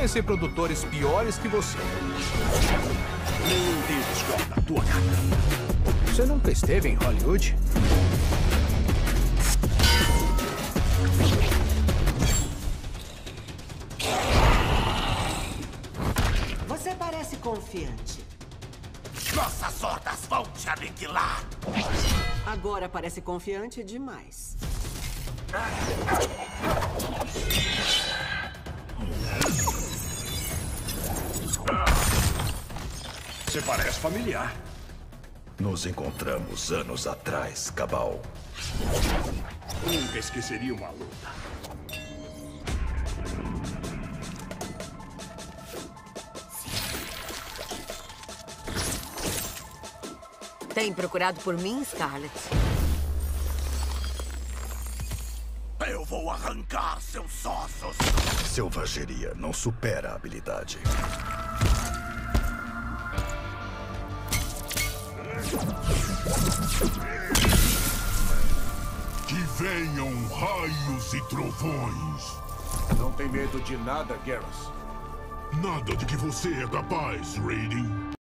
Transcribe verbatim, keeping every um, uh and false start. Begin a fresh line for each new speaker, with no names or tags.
conheci produtores piores que você.
Nenhum deles corta a tua cara.
Você nunca esteve em Hollywood?
Você parece confiante.
Nossas hordas vão te aniquilar.
Agora parece confiante demais.
Você parece familiar.
Nos encontramos anos atrás, Cabal.
Nunca esqueceria uma luta.
Tem procurado por mim, Scarlet?
Eu vou arrancar seus ossos.
Selvageria não supera a habilidade.
Que venham raios e trovões.
Não tem medo de nada, Garrus.
Nada de que você é capaz, Raiden.